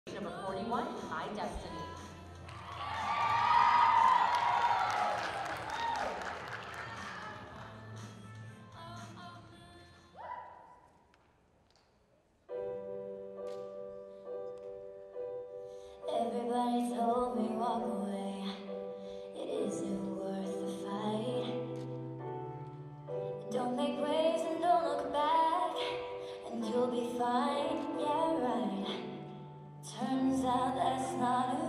Number 41, My Destiny. Everybody told me walk away, it isn't worth the fight. Don't make waves and don't look back, and you'll be fine, yeah right. Turns out that's not